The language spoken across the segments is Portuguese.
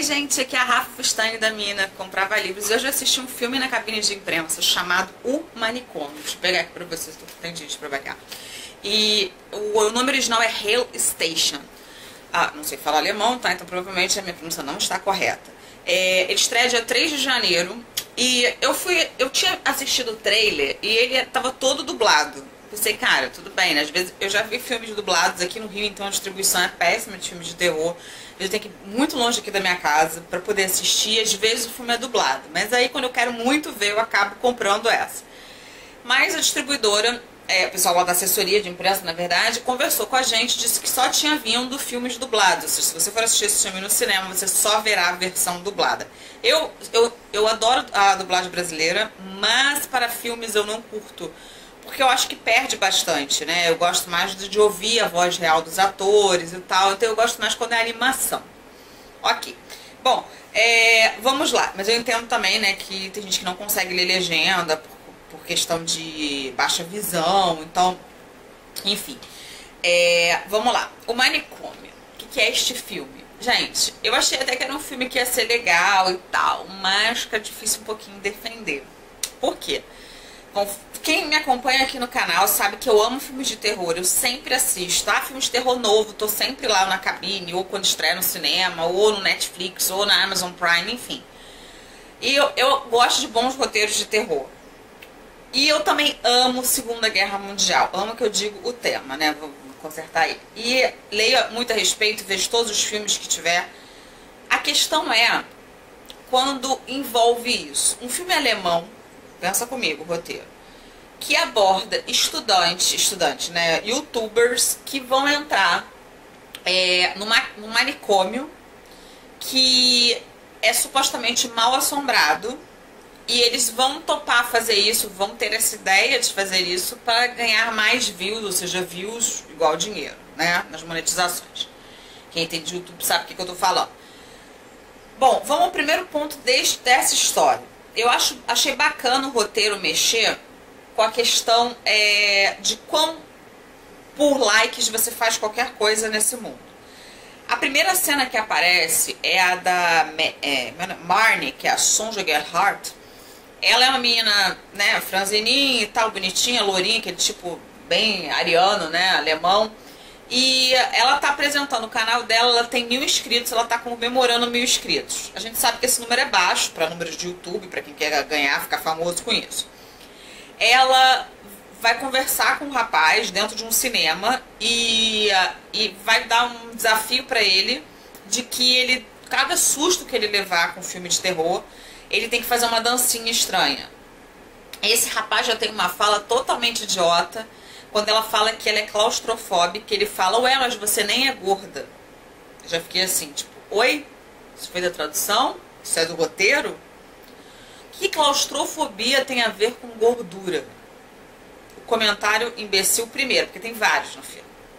Oi gente, aqui é a Rafa Fustani da Mina, comprava livros. E hoje eu assisti um filme na cabine de imprensa chamado O Manicômio. Deixa eu pegar aqui pra vocês, tem gente pra pegar. E o nome original é Hell Station. Não sei falar alemão, tá? Então provavelmente a minha pronúncia não está correta. Ele estreia dia 3 de janeiro. E eu tinha assistido o trailer e ele tava todo dublado. Pensei, cara, tudo bem, né? Às vezes eu já vi filmes dublados aqui no Rio, então a distribuição é péssima de filmes de terror. Eu tenho que ir muito longe aqui da minha casa pra poder assistir. Às vezes o filme é dublado, mas aí quando eu quero muito ver, eu acabo comprando essa. Mas a distribuidora, o pessoal lá da assessoria de imprensa, na verdade, conversou com a gente, disse que só tinha vindo filmes dublados. Ou seja, se você for assistir esse filme no cinema, você só verá a versão dublada. Eu adoro a dublagem brasileira, mas para filmes eu não curto. Porque eu acho que perde bastante, né? Eu gosto mais de ouvir a voz real dos atores e tal. Então eu gosto mais quando é animação. Ok. Bom, vamos lá. Mas eu entendo também, né, que tem gente que não consegue ler legenda por questão de baixa visão. Então, enfim. Vamos lá. O Manicômio. O que é este filme? Gente, eu achei até que era um filme que ia ser legal e tal. Mas fica difícil um pouquinho defender. Por quê? Bom, quem me acompanha aqui no canal sabe que eu amo filmes de terror, eu sempre assisto. Filmes de terror novo, tô sempre lá na cabine, ou quando estreia no cinema, ou no Netflix, ou na Amazon Prime, enfim. E eu gosto de bons roteiros de terror. E eu também amo Segunda Guerra Mundial, amo que eu digo o tema, né, vou consertar aí. E leio muito a respeito, vejo todos os filmes que tiver. A questão é quando envolve isso. Um filme alemão, pensa comigo, o roteiro, que aborda estudantes, né, youtubers que vão entrar num manicômio que é supostamente mal assombrado e eles vão topar fazer isso, vão ter essa ideia de fazer isso para ganhar mais views, ou seja, views igual dinheiro, né, nas monetizações. Quem entende de YouTube sabe o que eu tô falando. Bom, vamos ao primeiro ponto dessa história. Eu achei bacana o roteiro mexer com a questão de quão por likes você faz qualquer coisa nesse mundo. A primeira cena que aparece é a da Marnie, que é a Sonja Gerhardt. Ela é uma menina, né, franzininha e tal, bonitinha, lourinha, aquele tipo bem ariano, né, alemão. E ela tá apresentando o canal dela, ela tem 1000 inscritos, ela tá comemorando 1000 inscritos. A gente sabe que esse número é baixo para números de YouTube, para quem quer ganhar, ficar famoso com isso. Ela vai conversar com o rapaz dentro de um cinema e vai dar um desafio para ele de que cada susto que ele levar com filme de terror, ele tem que fazer uma dancinha estranha. Esse rapaz já tem uma fala totalmente idiota. Quando ela fala que ela é claustrofóbica, ele fala, ué, mas você nem é gorda. Eu já fiquei assim, tipo, oi? Isso foi da tradução? Isso é do roteiro? Que claustrofobia tem a ver com gordura? O comentário imbecil primeiro, porque tem vários no filme.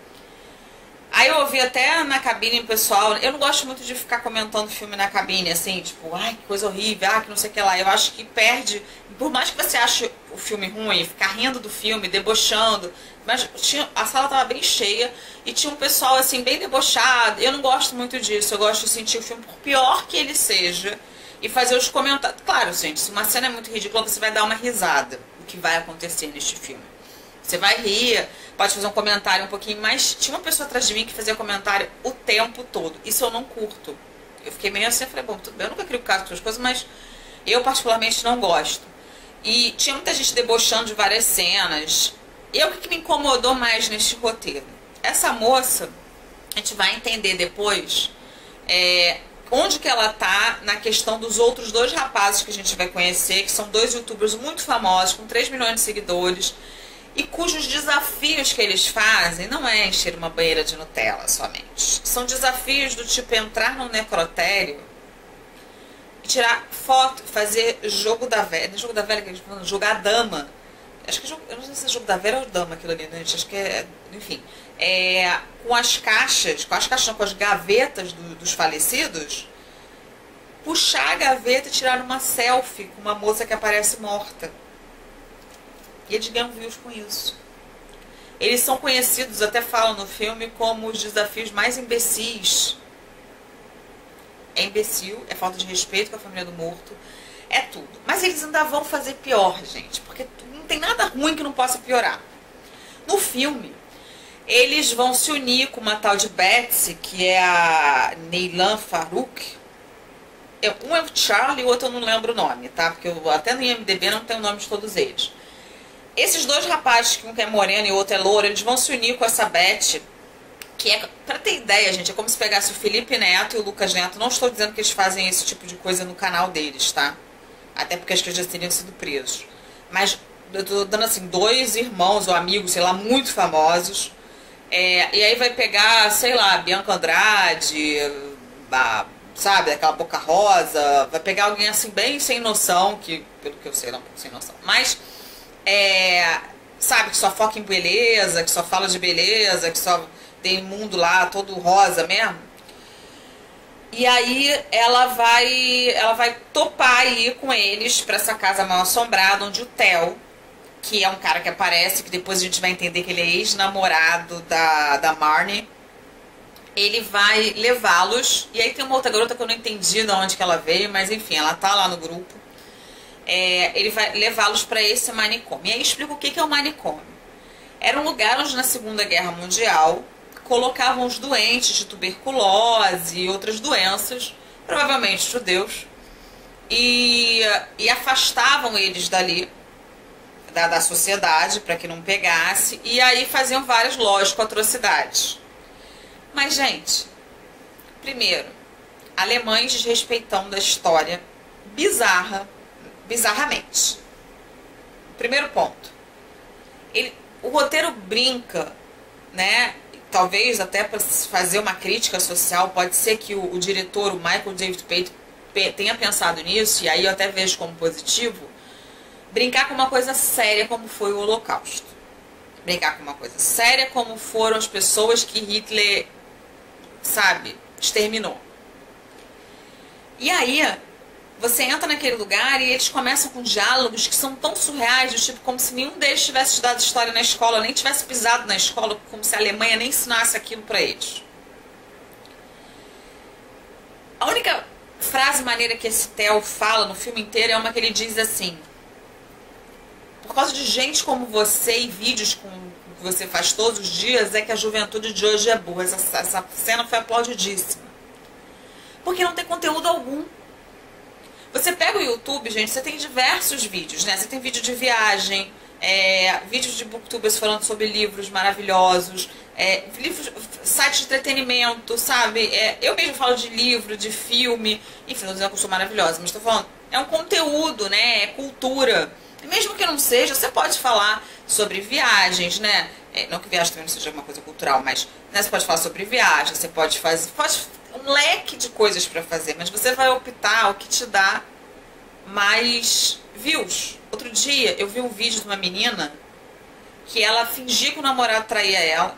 Aí eu ouvi até na cabine o pessoal, eu não gosto muito de ficar comentando filme na cabine, assim, tipo, ai, que coisa horrível, que não sei o que lá. Eu acho que perde, por mais que você ache o filme ruim, ficar rindo do filme, debochando, mas a sala tava bem cheia e tinha um pessoal, assim, bem debochado. Eu não gosto muito disso, eu gosto de sentir o filme, por pior que ele seja, e fazer os comentários. Claro, gente, se uma cena é muito ridícula, você vai dar uma risada do que vai acontecer neste filme. Você vai rir, pode fazer um comentário um pouquinho, mas tinha uma pessoa atrás de mim que fazia comentário o tempo todo. Isso eu não curto. Eu fiquei meio assim, falei, bom, tudo bem, eu nunca crio caso com as coisas, mas eu particularmente não gosto. E tinha muita gente debochando de várias cenas. E o que me incomodou mais neste roteiro? Essa moça, a gente vai entender depois onde que ela tá na questão dos outros dois rapazes que a gente vai conhecer, que são dois youtubers muito famosos, com 3 milhões de seguidores, e cujos desafios que eles fazem não é encher uma banheira de Nutella somente. São desafios do tipo entrar num necrotério e tirar foto, fazer jogo da velha. Não é jogo da velha que eles falam, jogar a dama. Acho que eu não sei se é jogo da velha ou dama aquilo ali, né? Acho que enfim. Com as caixas, não, com as gavetas dos falecidos, puxar a gaveta e tirar uma selfie com uma moça que aparece morta. E eles ganham views com isso. Eles são conhecidos, até falam no filme, como os desafios mais imbecis é imbecil, é falta de respeito com a família do morto, é tudo. Mas eles ainda vão fazer pior, gente, porque não tem nada ruim que não possa piorar. No filme, eles vão se unir com uma tal de Betsy, que é a Neylan Farouk. Um é o Charlie e o outro eu não lembro o nome, tá? Porque eu, até no IMDb não tem o nome de todos eles. Esses dois rapazes, que um é moreno e o outro é louro, eles vão se unir com essa Betsy, que é, pra ter ideia, gente, é como se pegasse o Felipe Neto e o Lucas Neto. Não estou dizendo que eles fazem esse tipo de coisa no canal deles, tá? Até porque acho que eles já teriam sido presos. Mas eu tô dando assim, dois irmãos ou amigos, sei lá, muito famosos. E aí vai pegar, sei lá, Bianca Andrade, sabe, aquela Boca Rosa. Vai pegar alguém assim bem sem noção, que pelo que eu sei, não, um pouco sem noção. Mas, sabe, que só foca em beleza, que só fala de beleza, que só tem mundo lá todo rosa mesmo. E aí ela vai topar ir com eles pra essa casa mal assombrada, onde o Theo, que é um cara que aparece, que depois a gente vai entender que ele é ex-namorado da Marnie, ele vai levá-los. E aí tem uma outra garota que eu não entendi de onde que ela veio, mas enfim, ela tá lá no grupo. Ele vai levá-los para esse manicômio. E aí explica o que é o manicômio. Era um lugar onde na Segunda Guerra Mundial colocavam os doentes de tuberculose e outras doenças, provavelmente judeus, e afastavam eles dali, da sociedade, para que não pegasse, e aí faziam várias, lógico, atrocidades. Mas, gente, primeiro, alemães desrespeitando a história bizarramente. Primeiro ponto. O roteiro brinca, né? Talvez até para fazer uma crítica social, pode ser que o diretor, o Michael David Pate, tenha pensado nisso, e aí eu até vejo como positivo, brincar com uma coisa séria como foi o Holocausto. Brincar com uma coisa séria como foram as pessoas que Hitler, sabe, exterminou. E aí, você entra naquele lugar e eles começam com diálogos que são tão surreais, do tipo como se nenhum deles tivesse estudado história na escola, nem tivesse pisado na escola, como se a Alemanha nem ensinasse aquilo pra eles. A única frase maneira que esse Theo fala no filme inteiro é uma que ele diz assim: por causa de gente como você e vídeos que você faz todos os dias, é que a juventude de hoje é boa. Essa cena foi aplaudidíssima. Porque não tem conteúdo algum. Você pega o YouTube, gente, você tem diversos vídeos, né? Você tem vídeo de viagem, vídeos de booktubers falando sobre livros maravilhosos, sites de entretenimento, sabe? Eu mesmo falo de livro, de filme, enfim, não dizendo que eu sou maravilhosa, mas estou falando, é um conteúdo, né? É cultura. Mesmo que não seja, você pode falar sobre viagens, né? Não que viagem também não seja uma coisa cultural, mas né, você pode falar sobre viagem, você pode fazer um leque de coisas para fazer, mas você vai optar o que te dá mais views. Outro dia eu vi um vídeo de uma menina que ela fingia que o namorado traía ela.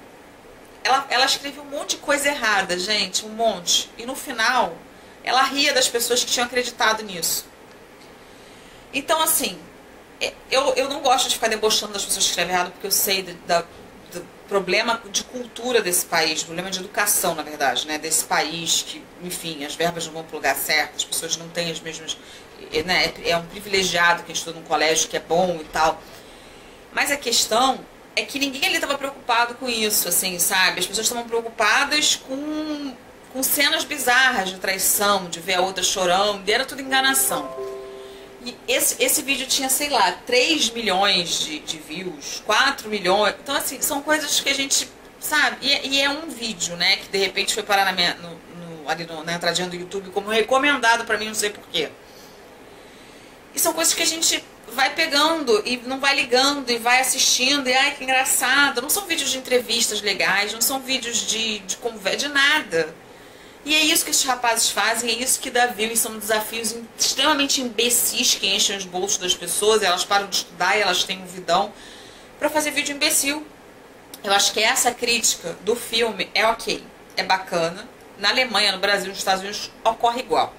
Ela escreveu um monte de coisa errada, gente, um monte. E no final, ela ria das pessoas que tinham acreditado nisso. Então, assim, eu não gosto de ficar debochando das pessoas que escrevem errado, porque eu sei do problema de cultura desse país, problema de educação, na verdade, né, desse país, que, enfim, as verbas não vão para o lugar certo, as pessoas não têm as mesmas, né, é um privilegiado que estuda num colégio que é bom e tal. Mas a questão é que ninguém ali estava preocupado com isso, assim, sabe? As pessoas estavam preocupadas com cenas bizarras de traição, de ver a outra chorando, e era tudo enganação. E esse vídeo tinha, sei lá, 3 milhões de views, 4 milhões. Então, assim, são coisas que a gente sabe. E é um vídeo, né, que de repente foi parar ali na entradinha do YouTube como recomendado pra mim, não sei porquê. E são coisas que a gente vai pegando e não vai ligando e vai assistindo. E ai, que engraçado. Não são vídeos de entrevistas legais, não são vídeos de conversa, de nada. E é isso que esses rapazes fazem, é isso que dá view, e são desafios extremamente imbecis que enchem os bolsos das pessoas, elas param de estudar e elas têm um vidão pra fazer vídeo imbecil. Eu acho que essa crítica do filme é ok, é bacana. Na Alemanha, no Brasil, nos Estados Unidos, ocorre igual.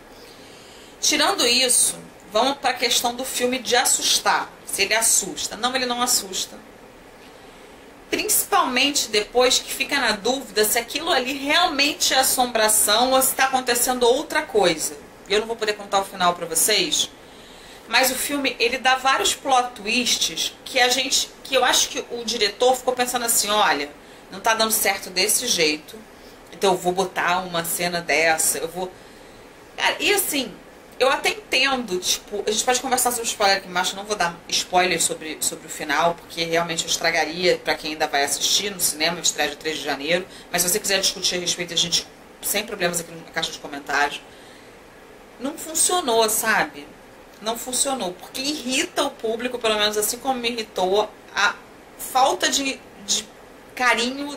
Tirando isso, vamos pra questão do filme de assustar, se ele assusta. Não, ele não assusta. Principalmente depois que fica na dúvida se aquilo ali realmente é assombração ou se está acontecendo outra coisa. Eu não vou poder contar o final pra vocês, mas o filme, ele dá vários plot twists que eu acho que o diretor ficou pensando assim, olha, não tá dando certo desse jeito, então eu vou botar uma cena dessa, eu vou... Cara, e assim, eu até entendo, tipo, a gente pode conversar sobre spoiler aqui embaixo, eu não vou dar spoilers sobre o final, porque realmente eu estragaria pra quem ainda vai assistir no cinema, estreia de 3 de janeiro, mas se você quiser discutir a respeito, a gente, sem problemas aqui na caixa de comentários. Não funcionou, sabe? Não funcionou, porque irrita o público, pelo menos assim como me irritou, a falta de carinho,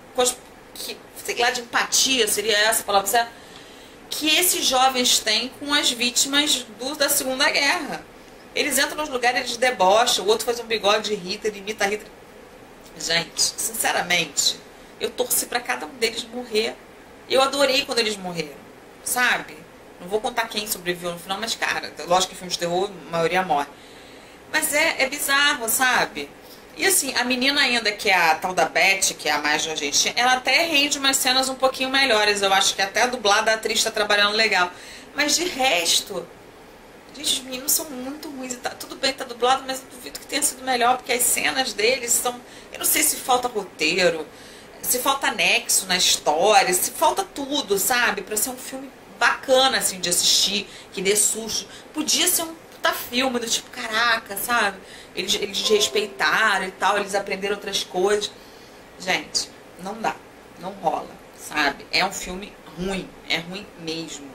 sei lá, de empatia, seria essa a palavra certa, que esses jovens têm com as vítimas da Segunda Guerra. Eles entram nos lugares, eles debocham, o outro faz um bigode de Hitler, imita Hitler. Gente, sinceramente, eu torci pra cada um deles morrer. Eu adorei quando eles morreram, sabe? Não vou contar quem sobreviveu no final, mas, cara, lógico que filme de terror, a maioria morre. Mas é bizarro, sabe? E assim, a menina ainda, que é a tal da Beth, que é a mais nojentinha, ela até rende umas cenas um pouquinho melhores. Eu acho que até a dublada, a atriz tá trabalhando legal. Mas de resto, gente, os meninos são muito ruins. E tá, tudo bem, tá dublado, mas eu duvido que tenha sido melhor, porque as cenas deles são... Eu não sei se falta roteiro, se falta nexo na história, se falta tudo, sabe? Pra ser um filme bacana, assim, de assistir, que dê susto. Podia ser um puta filme do tipo, caraca, sabe? Eles respeitaram e tal, eles aprenderam outras coisas. Gente, não dá, não rola, sabe? É um filme ruim, é ruim mesmo.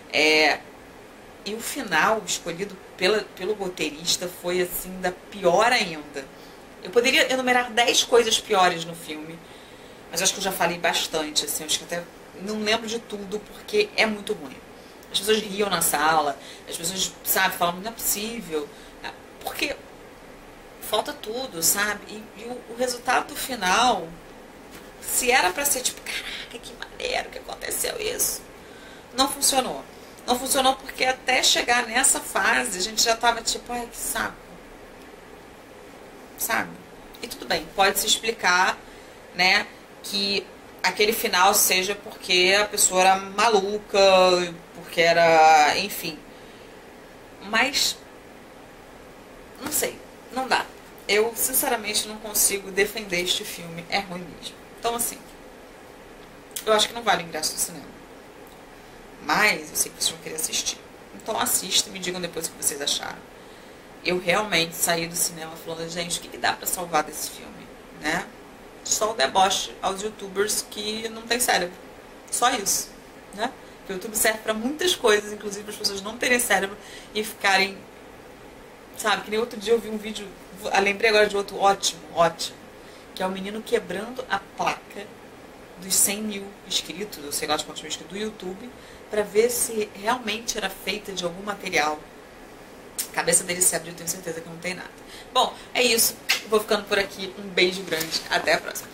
E o final escolhido pelo roteirista foi, assim, da pior ainda. Eu poderia enumerar 10 coisas piores no filme, mas acho que eu já falei bastante, assim, acho que até não lembro de tudo, porque é muito ruim. As pessoas riam na sala, as pessoas, sabe, falam, não é possível, porque falta tudo, sabe? E o resultado do final, se era pra ser tipo, caraca, que maneiro que aconteceu isso, não funcionou. Não funcionou porque até chegar nessa fase, a gente já tava tipo, ai, que saco. Sabe? E tudo bem, pode se explicar, né, que aquele final seja porque a pessoa era maluca, porque era, enfim. Mas, não sei, não dá. Eu, sinceramente, não consigo defender este filme. É ruim mesmo. Então, assim, eu acho que não vale o ingresso do cinema. Mas eu sei que vocês vão querer assistir. Então assistam e me digam depois o que vocês acharam. Eu realmente saí do cinema falando, gente, o que dá pra salvar desse filme, né? Só o deboche aos youtubers que não tem cérebro. Só isso, né? Porque o YouTube serve pra muitas coisas, inclusive para as pessoas não terem cérebro e ficarem... Sabe, que nem outro dia eu vi um vídeo, lembrei agora de outro ótimo, que é o menino quebrando a placa dos 100 mil inscritos, ou sei lá de quantos mil inscritos, do YouTube, pra ver se realmente era feita de algum material. A cabeça dele se abriu, eu tenho certeza que não tem nada. Bom, é isso. Vou ficando por aqui. Um beijo grande. Até a próxima.